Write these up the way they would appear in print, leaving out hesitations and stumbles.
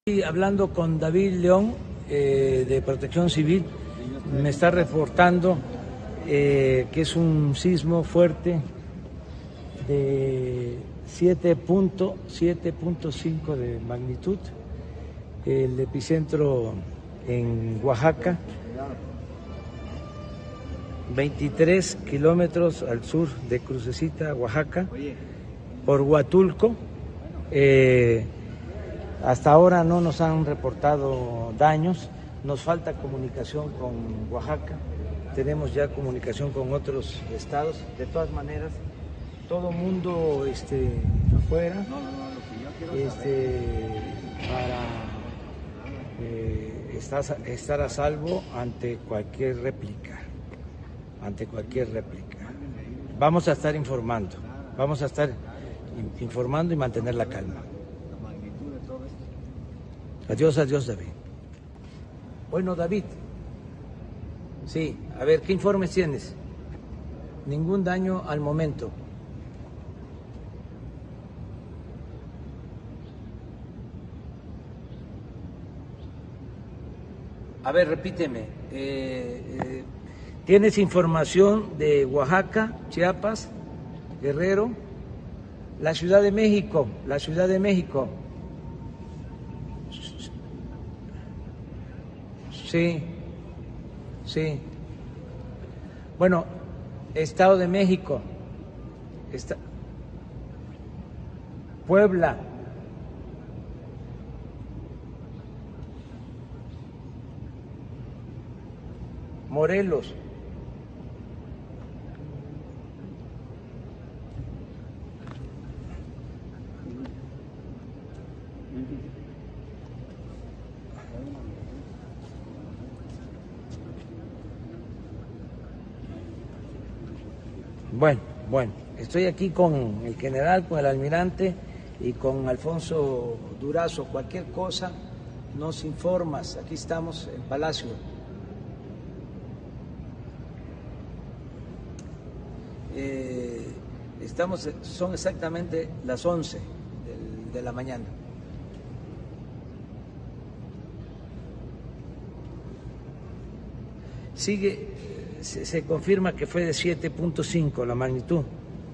Hablando con David León de Protección Civil, me está reportando que es un sismo fuerte de 7.5 de magnitud, el epicentro en Oaxaca, 23 kilómetros al sur de Crucecita, Oaxaca, por Huatulco. Hasta ahora no nos han reportado daños, nos falta comunicación con Oaxaca, tenemos ya comunicación con otros estados. De todas maneras, todo mundo afuera para estar a salvo ante cualquier réplica. Vamos a estar informando y mantener la calma. Adiós, David. Bueno, David, sí, a ver, ¿qué informes tienes? Ningún daño al momento. A ver, repíteme. ¿Tienes información de Oaxaca, Chiapas, Guerrero, la Ciudad de México? Sí. Bueno, Estado de México, Puebla, Morelos, Bueno, estoy aquí con el general, con el almirante y con Alfonso Durazo. Cualquier cosa nos informas, aquí estamos en Palacio. Son exactamente las 11 de la mañana. Se confirma que fue de 7.5 la magnitud.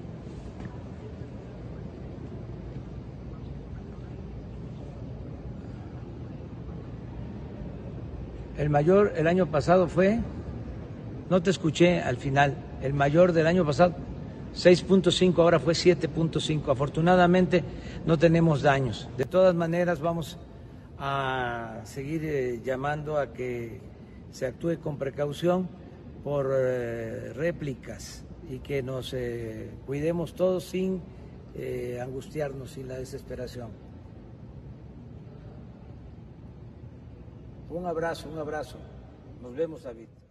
El mayor el año pasado fue, no te escuché al final, el mayor del año pasado 6.5, ahora fue 7.5. Afortunadamente no tenemos daños. De todas maneras vamos a seguir llamando a que se actúe con precaución por réplicas y que nos cuidemos todos sin angustiarnos, sin la desesperación. Un abrazo. Nos vemos, David.